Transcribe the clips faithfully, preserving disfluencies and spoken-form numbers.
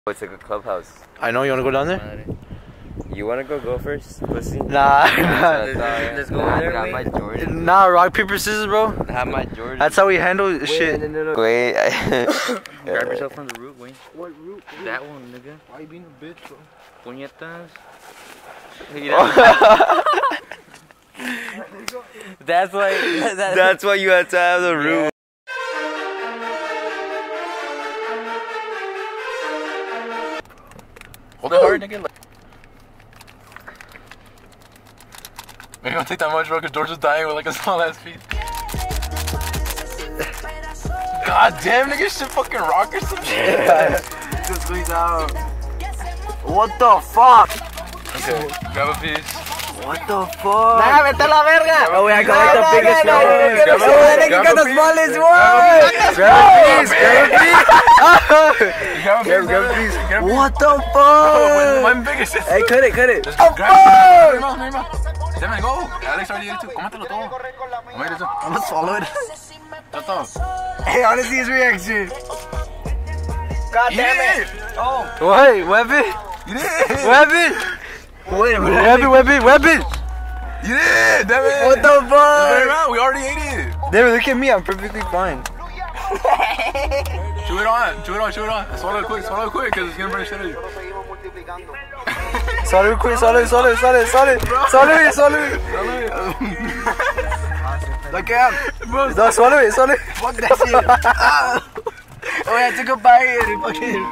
It's like a clubhouse. I know. You wanna go down there? You wanna go go first, pussy? Nah, nah. Let's, let's go over there. Got my Jordan. Nah, rock paper scissors, bro. Have my Jordan. That's how we handle wait, shit. No, no, no. Wait. Grab yourself from the root, Wayne. What root? That one, nigga. Why you being a bitch, bro? Puñetas. That's why. That's, that's why you had to have the root. Hold it hard, nigga. Maybe don't take that much, bro, because George was dying with like a small ass feet. God damn, nigga, shit fucking rock or some shit. Just squeeze out. What the fuck? Okay, grab a piece. What the fuck? Nah, vete a la verga. Oh, wait, I got like the Nah, biggest nah, one. nah, nah, Grab nah, a nah, piece. nah, Grab nah, a piece. smallest one. Grab a piece. Grab a piece. Grab a piece. Grab a piece. Grab a piece. What the Oh, fuck? my biggest. Hey, cut it, cut it. Just grab it. Mira, mira. Déjame, go. Alex already ate it too. Cómetelo todo. Cómete eso. I'm gonna swallow it. Todo. Hey, I wanna see his reaction. God damn it. Oh. Wait, weapon? You did. Weapon? Wait a minute. Weapon, weapon, weapon. You did. Damn it. What the Turn fuck? around. We already ate it. David, look at me. I'm perfectly fine. Chew it on. Chew it on. Chew it on. Swallow it quick. Swallow it quick because it's going to burn shit out of you. Swallow it quick. Swallow it, swallow it, swallow it, swallow it. Swallow it, swallow it. Look at him. No, swallow it, swallow it. Fuck that shit. Ah. Oh, I took a bite and fucking.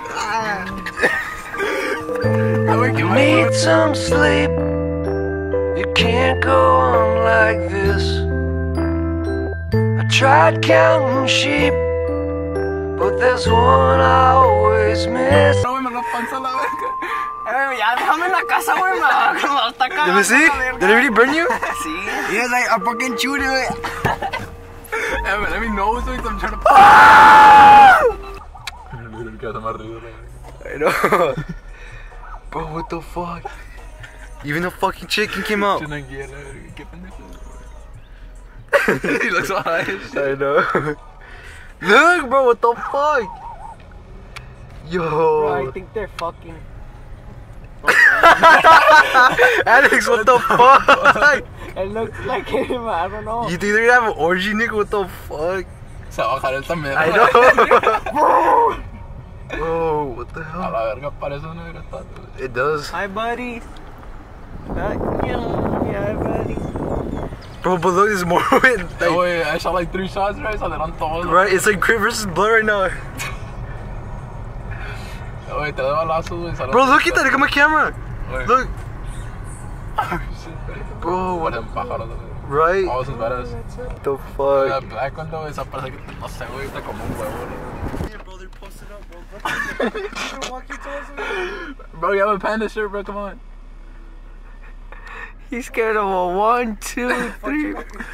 You need some sleep. You can't go on like this. I tried counting sheep, but there's one I always miss. Let me see. Did it really burn you? Sí. He was like, I fucking chewed it. Evan, let me know so I'm trying to. I know. Bro, what the fuck? Even the fucking chicken came out. He looks so high. I know. Look, bro, what the fuck? Yo. Bro, I think they're fucking. Alex, what the fuck? It looks like him, I don't know. You think they're gonna have an orgy, nigga? What the fuck? Se va a bajar el también. I know. Bro, what the A hell? la verga parece una grata. It does. Hi, buddy. Yeah, buddy. Bro, but look, there's more of it. Like, Oh, wait, I shot like three shots, right? So they're on todos. right, it's like Crit versus Blood right now. Oh, wait, te da balazos, güey. Bro, look at that. Look at my camera. Wait. Look. Oh, shit. Bro, what Parecen pájaros, güey. right? Oh, esos varas. What the La fuck? black one, though, esa parece que, no sé, güey, está como un huevo, güey. Bro, they're posted up, bro. Bro, you have a panda shirt, bro, come on. He's scared of a one, two, three.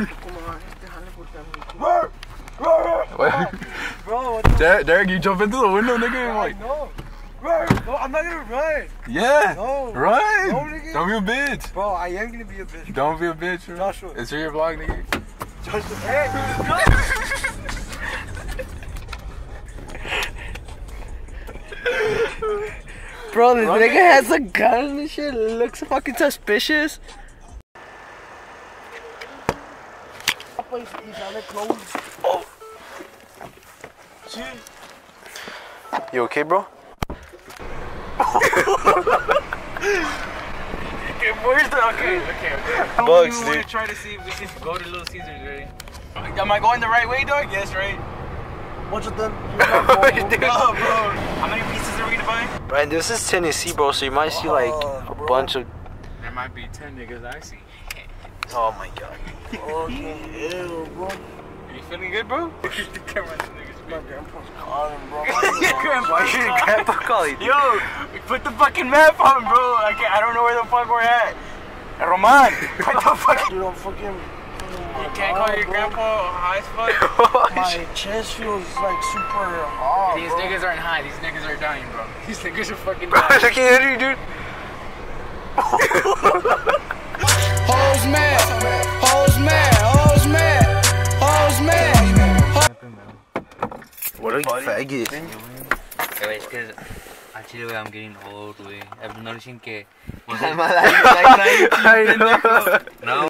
Bro, Derek, Derek, you jump into the window, nigga, and like, no. No, I'm not gonna run. yeah, No. run. No, nigga. Don't be a bitch. Bro, I am gonna be a bitch. Don't be a bitch, bro. Joshua. It's your vlog, nigga. Joshua, hey, bro, this nigga has a gun and shit. It looks fucking suspicious. Oh. You okay, bro? Okay, where's the okay? Okay, okay. Bugs, we want dude. to try to see if we can go to Little Caesars, right? Am I going the right way, dog? Yes, right. What's with them? Oh, bro. How many pieces are we gonna buy? Brian, this is Tennessee, bro, so you might see like a bunch of. There might be ten niggas I see. Oh my god. Okay, ew, bro. Are you feeling good, bro? The camera, niggas. My grandpa's calling, bro. Your grandpa. Why should your grandpa call you? Yo, put the fucking map on, bro. I can't, I don't know where the fuck we're at. Roman, what the fuck? Dude, I'm fucking. You can't call your grandpa high as fuck? My chest feels like super hot. These niggas aren't high. These niggas are dying, bro. These niggas are fucking Bro, dying. look at you, dude. Hoes mad, hoes mad, hoes mad, hoes mad. What a faggot. Anyways, cause Actually, güey, I'm getting old, güey. I've been noticing que... I'm alive, like, No.